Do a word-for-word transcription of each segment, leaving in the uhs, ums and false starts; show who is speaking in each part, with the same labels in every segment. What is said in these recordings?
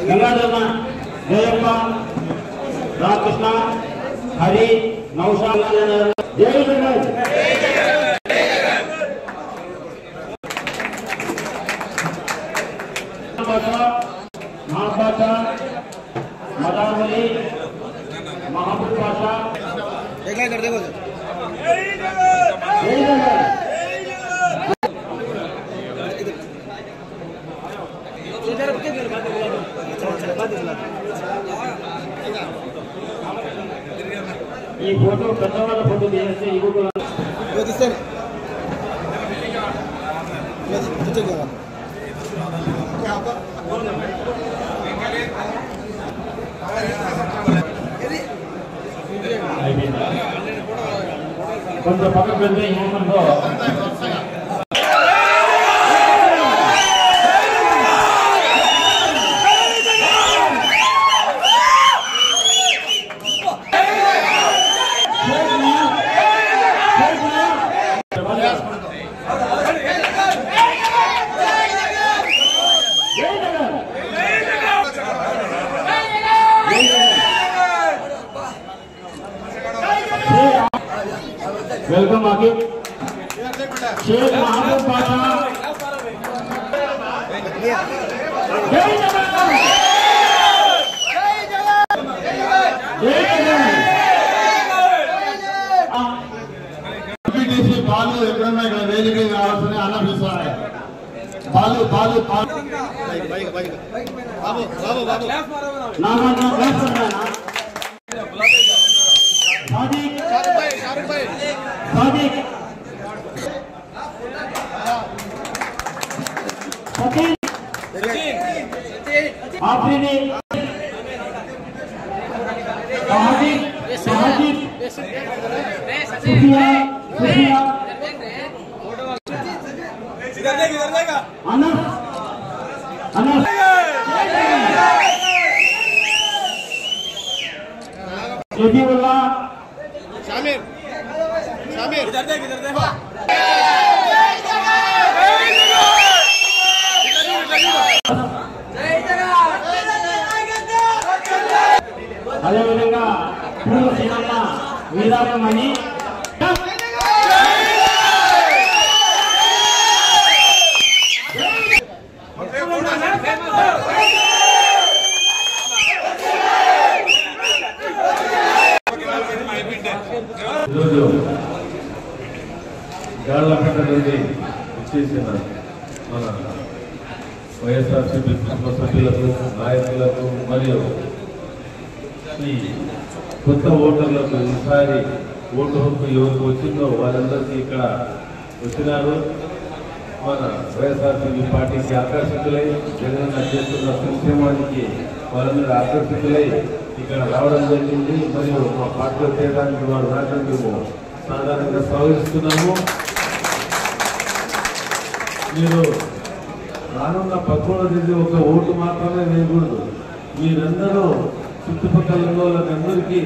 Speaker 1: गंगाधर जयप्प रामकृष्ण हरि नौशाद जय जगन्नाथ महाबादशाह मदावली महबूब बादशाह कर देखो ఈ ఫోటో పెద్దవాళ్ళ ఫోటో తీస్తే ఇవ్వకు కొంచెం పక్కకు వెళ్తే ఈ మూమెంట్లో वेलकम आगे शेख महबूब बादशाह जय जगन्नाथ जय जगन्नाथ बालू ఎక్కడన్నా ఇక్కడ వేదిక రావాల్సిన అన్న పిలుస్తారు బాలు బాలు బాలు బాబు బాబు బాబు నా నా నా క్లాస్ करना सादिक शाहरुख भाई शाहरुख भाई सादिक सचिन सचिन आफरीदी सादिक सादिक सुफिया सुफिया इधर देख इधर देख अनस अनस एबीउल्ला शामिर शामिर इधर देख इधर देख అదే విధంగా పూర్వ సీనమ్మ వీరామణి ఈరోజు గాళ్ళపేట నుండి వచ్చేసిన మన వైఎస్ఆర్సీపీ కుటుంబ సభ్యులకు నాయకులకు మరియు ఈ కొత్త ఓటర్లకు ఈసారి ఓటు హక్కు ఎవరికి వచ్చిందో వాళ్ళందరికీ ఇక్కడ వచ్చినారు. మన వైఎస్ఆర్సీపీ పార్టీకి ఆకర్షితులై జగన్ చేస్తున్న సంక్షేమానికి వాళ్ళందరూ ఆకర్షితులై ఇక్కడ రావడం జరిగింది. మరియు మా పార్టీలో చేయడానికి వారు రావడం మేము సాధారణంగా స్వాగతిస్తున్నాము. మీరు రానున్న పదమూడవ తేదీ ఒక ఓటు మాత్రమే వేయకూడదు. మీరందరూ చుట్టుపక్కల వాళ్ళకందరికీ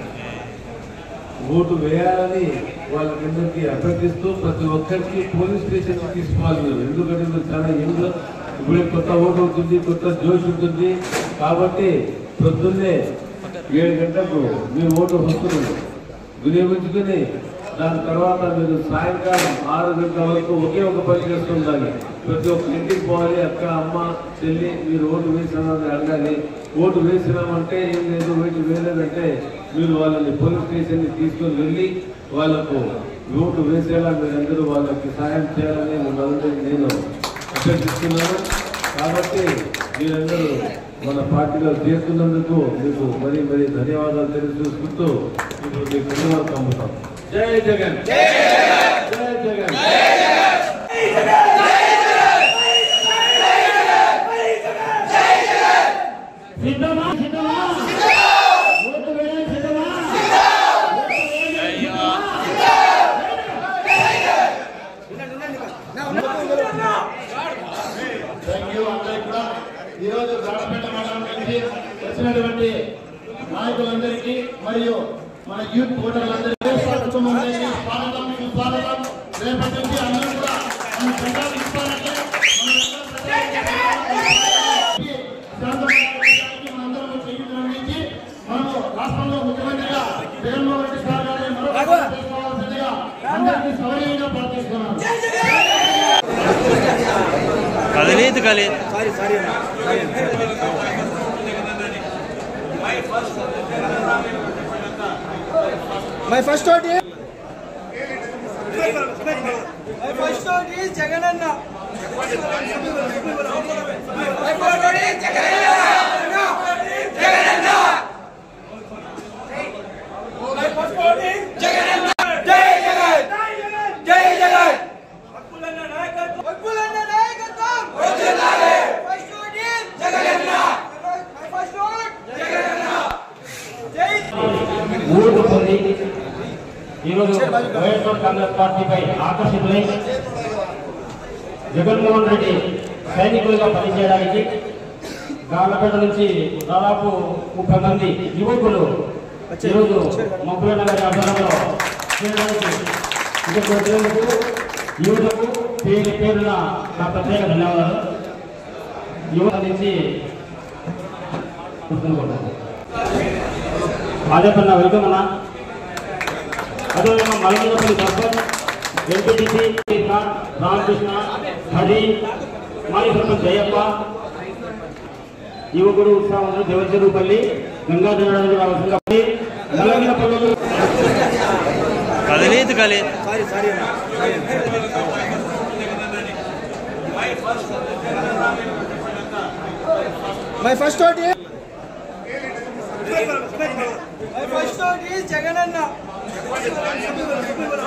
Speaker 1: ఓటు వేయాలని వాళ్ళకందరికీ అభ్యర్థిస్తూ ప్రతి ఒక్కరికి పోలీస్ స్టేషన్కి తీసుకోవాలి మీరు. ఎందుకంటే మీరు చాలా యంగ్, ఇప్పుడే కొత్త ఓటు అవుతుంది, కొత్త జోష్ ఉంటుంది. కాబట్టి పొద్దున్నే ఏడు గంటలకు మీరు ఓటు హక్కును వినియోగించుకుని దాని తర్వాత మీరు సాయంకాలం ఆరు గంటల వరకు ఒకే ఒక పని చేస్తుండాలి. ప్రతి ఒక్క ఇంటికి పోవాలి. అక్క, అమ్మ, చెల్లి మీరు ఓటు వేసినామని అడగాలి. ఓటు వేసినామంటే ఏం లేదు, ఓటు వేయలేదంటే మీరు వాళ్ళని పోలీస్ స్టేషన్కి తీసుకొని వెళ్ళి వాళ్ళకు ఓటు వేసేలా మీరందరూ వాళ్ళకి సహాయం చేయాలని మిమ్మల్ని నేను అభ్యర్థిస్తున్నాను. కాబట్టి మీరందరూ మన పార్టీలో చేస్తున్నందుకు మీకు మరీ మరీ ధన్యవాదాలు తెలియజేసుకుంటూ ఇప్పుడు మీకు ధన్యవాదాలు పంపుతాం. జై జగన్, జై జగన్. సిద్ధమా సిద్ధమా ఓటు వేయ సిద్ధమా ఈరోజు రామపేట మండలం నుంచి వచ్చినటువంటి నాయకులందరికీ మరియు మన యూత్ ఓటర్లందరికీ స్వాగతం స్వాగతం. రేపటి నుంచి అందరూ కూడా మన ప్రజలు ఇస్తారంటే
Speaker 2: కదలేదు కలేదు
Speaker 3: sorry sorry my first vote my first vote is జగనన్న మై ఫస్ట్ ఓట్ ఈజ్ జగనన్న జగనన్న మై ఫస్ట్ ఓట్ ఈజ్ జగనన్న జై జగన్ జై జగన్ హక్కులన్న నాయకత్వం హక్కులన్న నాయకత్వం వదిలాలే ఫస్ట్ ఓట్ ఈజ్ జగనన్న మై ఫస్ట్ ఓట్ జగనన్న జై
Speaker 4: ఊరుకు పొంది ఈరోజు వైఎస్ఆర్ కాంగ్రెస్ పార్టీపై ఆకర్షితులై జగన్మోహన్ రెడ్డి సైనికులుగా పనిచేయడానికి గాలపేట నుంచి దాదాపు ముప్పై మంది యువకులు ఈరోజు మొక్కల నగర్ ఆధ్వర్యంలో చేయడానికి ఇక్కడికి వచ్చేందుకు యువతకు పేరు పేరున నా ప్రత్యేక ధన్యవాదాలు. యువత నుంచి ఆదేపన్న వెల్కమ్ అన్న. అదేవిధంగా మలమూలపల్లి సర్పంచ్ ఎంపీటీసీ రామకృష్ణ హరి మాజీ సర్పంచ్ జయప్ప యువకుడు ఉత్సాహం దేవచెరుపల్లి గంగాధర రావాల్సింది నల్లగినపల్లి
Speaker 2: కదలేదు కలేదు
Speaker 3: sorry sorry my first vote my first vote is Jagananna